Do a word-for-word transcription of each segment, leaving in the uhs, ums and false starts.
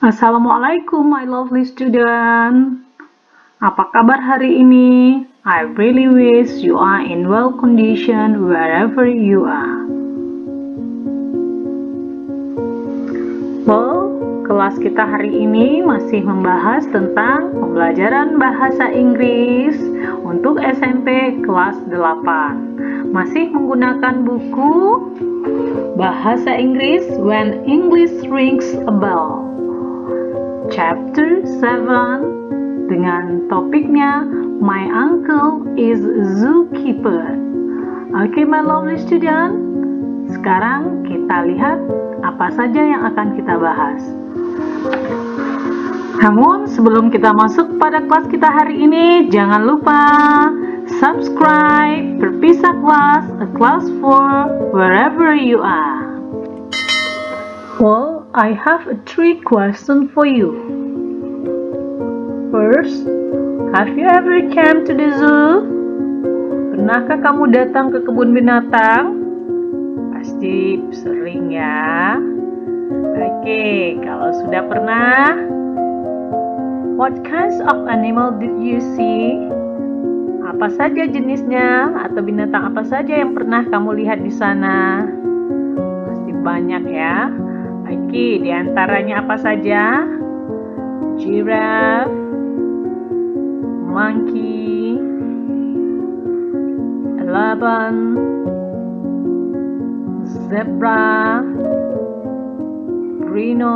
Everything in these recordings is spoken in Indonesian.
Assalamualaikum my lovely student. Apa kabar hari ini? I really wish you are in well condition wherever you are. Well, kelas kita hari ini masih membahas tentang pembelajaran bahasa Inggris untuk S M P kelas delapan. Masih menggunakan buku Bahasa Inggris When English Rings a Bell, Chapter seven, dengan topiknya My Uncle is Zookeeper. Oke, okay, my lovely student, sekarang kita lihat apa saja yang akan kita bahas. Namun sebelum kita masuk pada kelas kita hari ini, jangan lupa subscribe Berpisah Kelas, a class for wherever you are. Well, I have a three question for you. First, have you ever came to the zoo? Pernahkah kamu datang ke kebun binatang? Pasti sering ya. Oke, kalau sudah pernah, what kinds of animal did you see? Apa saja jenisnya atau binatang apa saja yang pernah kamu lihat di sana? Pasti banyak ya. Oke, diantaranya apa saja? Giraffe, monkey, elephant, zebra, rhino,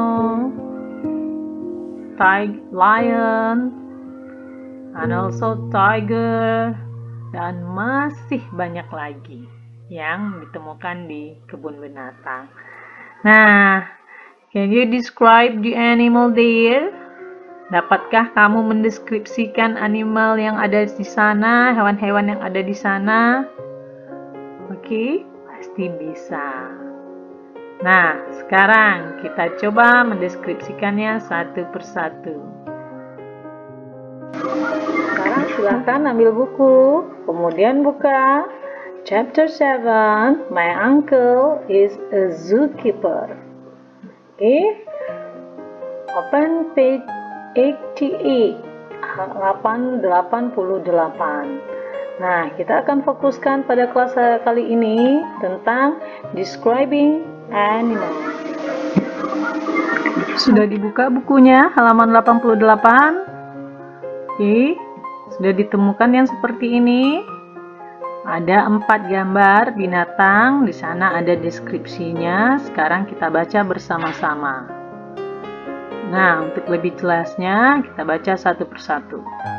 tiger, lion, and also tiger, dan masih banyak lagi yang ditemukan di kebun binatang. Nah, can you describe the animal there? Dapatkah kamu mendeskripsikan animal yang ada di sana, hewan-hewan yang ada di sana? Oke, pasti bisa. Nah, sekarang kita coba mendeskripsikannya satu persatu. Sekarang silakan ambil buku, kemudian buka Chapter seven, My Uncle is a Zookeeper. Oke, okay. Open page eighty-eight, halaman delapan puluh delapan. Nah, kita akan fokuskan pada kelas kali ini tentang describing animals. Sudah dibuka bukunya, halaman delapan puluh delapan. Oke, okay. Sudah ditemukan yang seperti ini. Ada empat gambar binatang, di sana ada deskripsinya. Sekarang kita baca bersama-sama. Nah, untuk lebih jelasnya, kita baca satu persatu.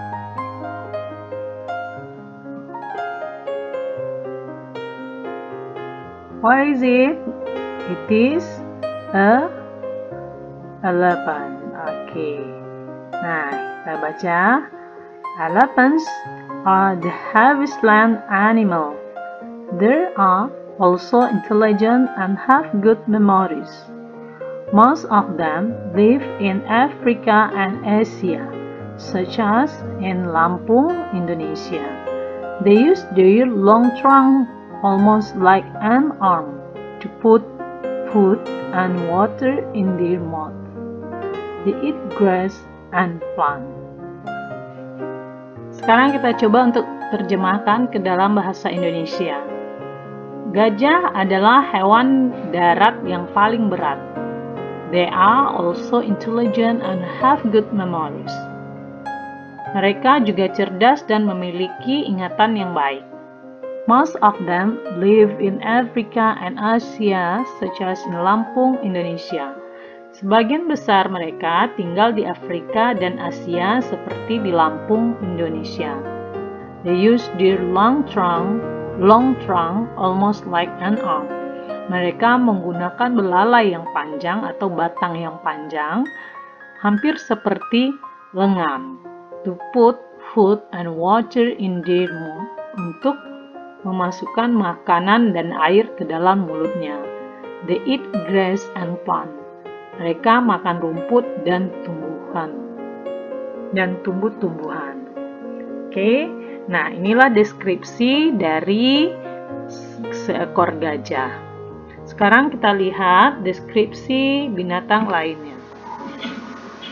What is it? It is a elephant. Oke. Okay. Nah, kita baca. Elephants are the heaviest land animal. They are also intelligent and have good memories. Most of them live in Africa and Asia, such as in Lampung, Indonesia. They use their long trunk almost like an arm to put food and water in their mouth. They eat grass and plant. Sekarang kita coba untuk terjemahkan ke dalam bahasa Indonesia. Gajah adalah hewan darat yang paling berat. They are also intelligent and have good memories. Mereka juga cerdas dan memiliki ingatan yang baik. Most of them live in Africa and Asia, such as in Lampung, Indonesia. Sebagian besar mereka tinggal di Afrika dan Asia seperti di Lampung, Indonesia. They use their long trunk, long trunk almost like an arm. Mereka menggunakan belalai yang panjang atau batang yang panjang, hampir seperti lengan. To put food and water in their mouth, untuk memasukkan makanan dan air ke dalam mulutnya. They eat grass and plant. Mereka makan rumput dan tumbuhan dan tumbuh-tumbuhan. Oke, nah inilah deskripsi dari seekor gajah. Sekarang kita lihat deskripsi binatang lainnya.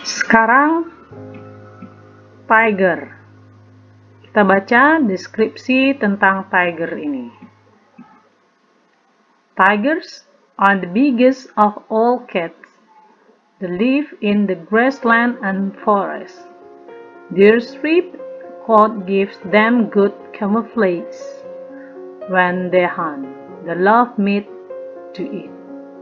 Sekarang tiger. Kita baca deskripsi tentang tiger ini. Tigers are the biggest of all cats. They live in the grassland and forest. Their striped coat gives them good camouflage. When they hunt, they love meat to eat.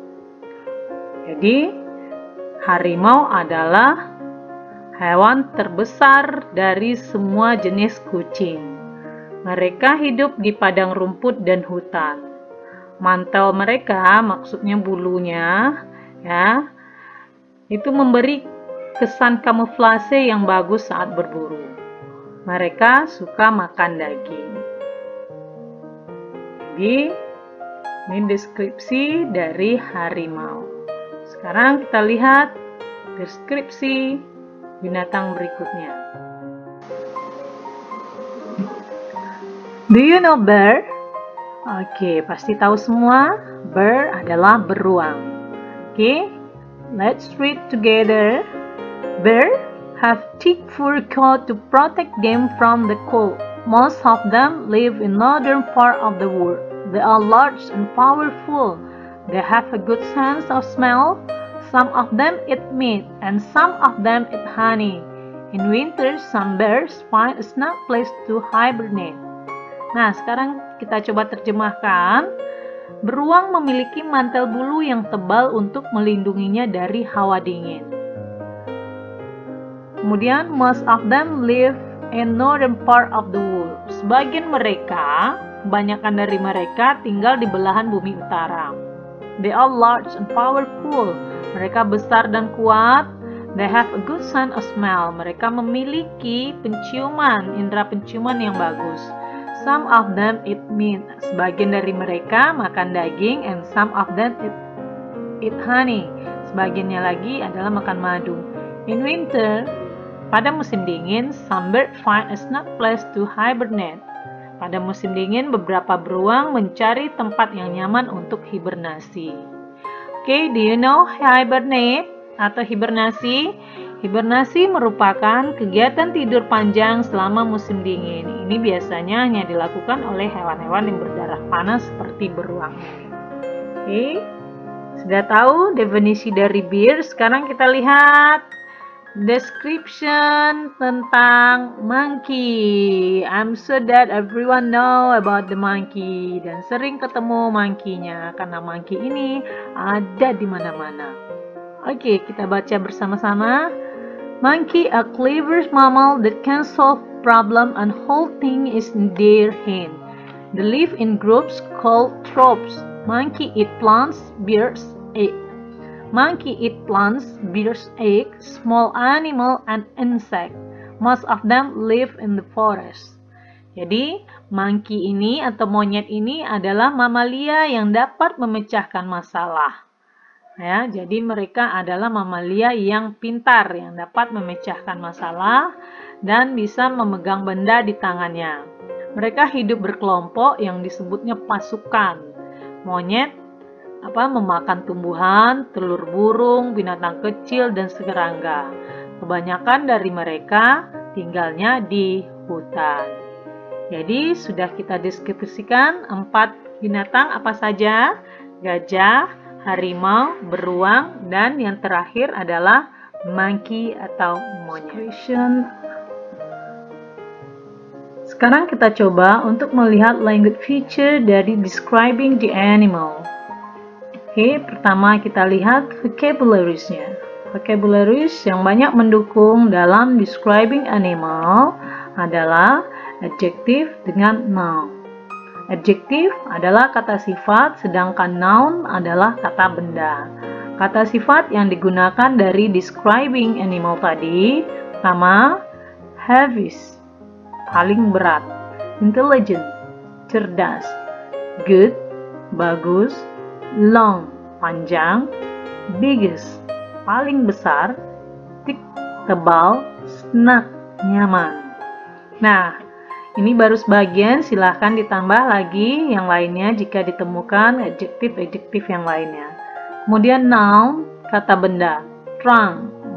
Jadi, harimau adalah hewan terbesar dari semua jenis kucing. Mereka hidup di padang rumput dan hutan. Mantel mereka, maksudnya bulunya, ya, itu memberi kesan kamuflase yang bagus saat berburu. Mereka suka makan daging. Jadi, ini deskripsi dari harimau. Sekarang kita lihat deskripsi binatang berikutnya. Do you know bear? Oke, pasti tahu semua. Bear adalah beruang. Oke, let's read together. Bear have thick fur coat to protect them from the cold. Most of them live in northern part of the world. They are large and powerful. They have a good sense of smell. Some of them eat meat and some of them eat honey. In winter, some bears find a snug place to hibernate. Nah, sekarang kita coba terjemahkan. Beruang memiliki mantel bulu yang tebal untuk melindunginya dari hawa dingin. Kemudian, most of them live in northern part of the world. Sebagian mereka, kebanyakan dari mereka tinggal di belahan bumi utara. They are large and powerful. Mereka besar dan kuat. They have a good sense of smell. Mereka memiliki penciuman, indera penciuman yang bagus. Some of them eat meat. Sebagian dari mereka makan daging, and some of them eat, eat honey. Sebagiannya lagi adalah makan madu. In winter, pada musim dingin, some birds find a snug place to hibernate. Pada musim dingin, beberapa beruang mencari tempat yang nyaman untuk hibernasi. Oke, okay, do you know hibernate atau hibernasi? Hibernasi merupakan kegiatan tidur panjang selama musim dingin. Ini biasanya hanya dilakukan oleh hewan-hewan yang berdarah panas seperti beruang. Oke, okay. Sudah tahu definisi dari bear? Sekarang kita lihat description tentang monkey. I'm sure that everyone know about the monkey, dan sering ketemu monkey-nya karena monkey ini ada di mana-mana. Oke, kita baca bersama-sama. Monkey, a clever mammal that can solve problem and hold things in their hand. They live in groups called troops. Monkey eat plants, bears, eggs. Monkey eat plants, bears, eggs, small animal, and insect. Most of them live in the forest. Jadi, monkey ini atau monyet ini adalah mamalia yang dapat memecahkan masalah. Ya, jadi mereka adalah mamalia yang pintar, yang dapat memecahkan masalah dan bisa memegang benda di tangannya. Mereka hidup berkelompok yang disebutnya pasukan. Monyet apa memakan tumbuhan, telur burung, binatang kecil, dan serangga. Kebanyakan dari mereka tinggalnya di hutan. Jadi sudah kita deskripsikan empat binatang apa saja: gajah, harimau, beruang, dan yang terakhir adalah monkey atau monyet. Sekarang kita coba untuk melihat language feature dari describing the animal. Oke, pertama kita lihat vocabularies-nya. Vocabularies yang banyak mendukung dalam describing animal adalah adjective dengan noun. Adjective adalah kata sifat, sedangkan noun adalah kata benda. Kata sifat yang digunakan dari describing animal tadi, pertama, heavy, paling berat, intelligent, cerdas, good, bagus, long, panjang, biggest, paling besar, thick, tebal, snug, nyaman. Nah, ini baru sebagian, silahkan ditambah lagi yang lainnya jika ditemukan adjektif-adjektif yang lainnya. Kemudian noun, kata benda, trunk,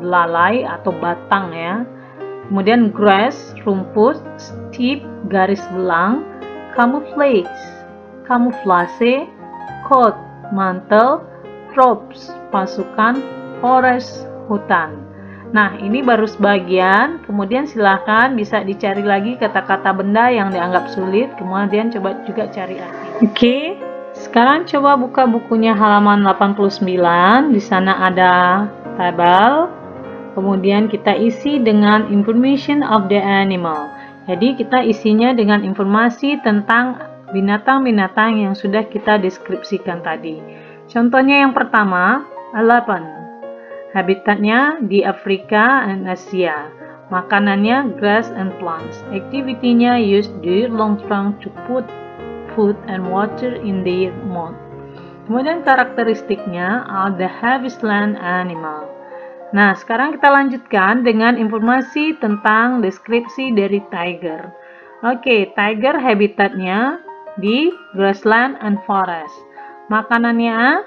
belalai atau batang ya. Kemudian grass, rumput, steep, garis belang, camouflage, kamuflase, coat, mantel, troops, pasukan, forest, hutan. Nah, ini baru sebagian, kemudian silahkan bisa dicari lagi kata-kata benda yang dianggap sulit, kemudian coba juga cari arti. Oke, okay. Sekarang coba buka bukunya halaman delapan puluh sembilan, di sana ada tabel, kemudian kita isi dengan information of the animal. Jadi kita isinya dengan informasi tentang binatang-binatang yang sudah kita deskripsikan tadi. Contohnya yang pertama, elephant. Habitatnya di Afrika dan Asia. Makanannya grass and plants. Activity-nya use their long trunk to put food and water in their mouth. Kemudian karakteristiknya are the heavy-land animal. Nah, sekarang kita lanjutkan dengan informasi tentang deskripsi dari tiger. Oke, tiger habitatnya di grassland and forest. Makanannya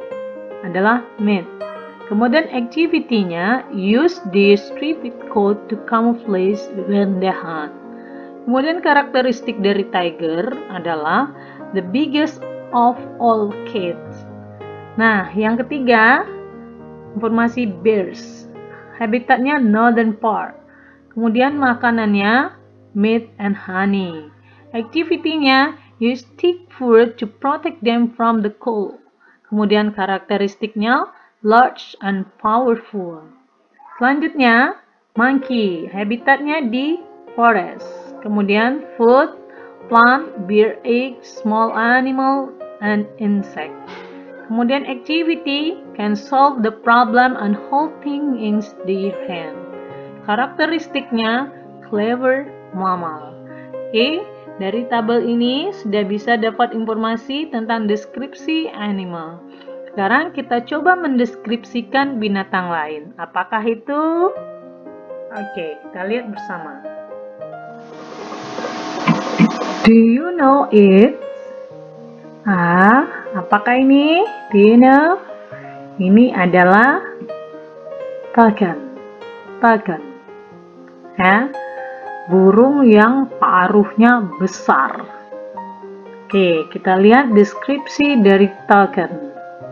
adalah meat. Kemudian activity-nya use the striped coat to camouflage when they hunt. Kemudian karakteristik dari tiger adalah the biggest of all cats. Nah, yang ketiga, informasi bears. Habitatnya northern part. Kemudian makanannya meat and honey. Activity-nya use thick fur to protect them from the cold. Kemudian karakteristiknya large and powerful. Selanjutnya, monkey. Habitatnya di forest. Kemudian food, plant, bear egg, small animal, and insect. Kemudian activity can solve the problem and hold things in their hand. Karakteristiknya clever mammal. Oke, dari tabel ini sudah bisa dapat informasi tentang deskripsi animal. Sekarang kita coba mendeskripsikan binatang lain. Apakah itu? Oke, kita lihat bersama. Do you know it? Ah, apakah ini? Do you know? Ini adalah falcon. Falcon. Ya, burung yang paruhnya besar. Oke, kita lihat deskripsi dari falcon.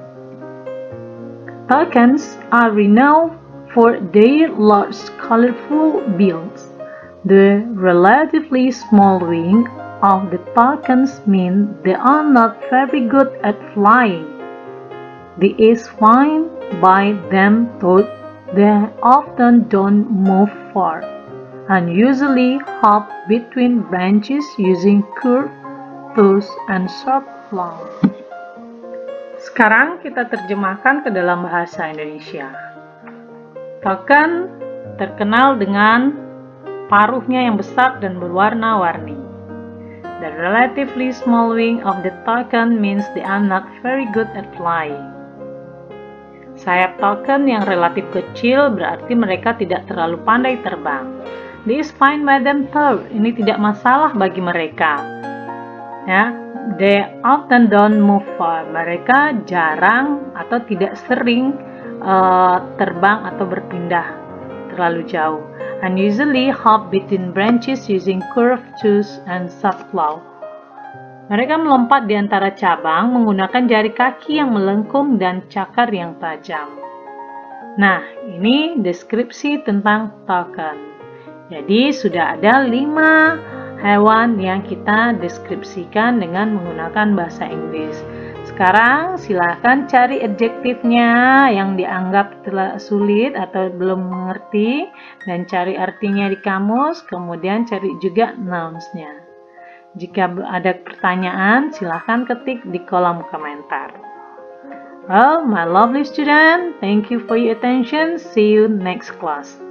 Falcons are renowned for their large, colorful bills. The relatively small wings of the falcons mean they are not very good at flying. The eyes find by them though they often don't move far and usually hop between branches using curved toes and sharp claws. Sekarang kita terjemahkan ke dalam bahasa Indonesia. Falcon terkenal dengan paruhnya yang besar dan berwarna-warni. The relatively small wing of the falcon means they are not very good at flying. Sayap falcon yang relatif kecil berarti mereka tidak terlalu pandai terbang. This is fine by them though. Ini tidak masalah bagi mereka. Ya. They often don't move far. Mereka jarang atau tidak sering uh, terbang atau berpindah terlalu jauh. And usually hop between branches using curved toes and soft claw. Mereka melompat di antara cabang menggunakan jari kaki yang melengkung dan cakar yang tajam. Nah, ini deskripsi tentang falcon. Jadi sudah ada lima hewan yang kita deskripsikan dengan menggunakan bahasa Inggris. Sekarang silahkan cari adjektifnya yang dianggap telah sulit atau belum mengerti dan cari artinya di kamus, kemudian cari juga nouns-nya. Jika ada pertanyaan, silahkan ketik di kolom komentar. Well, my lovely student, thank you for your attention. See you next class.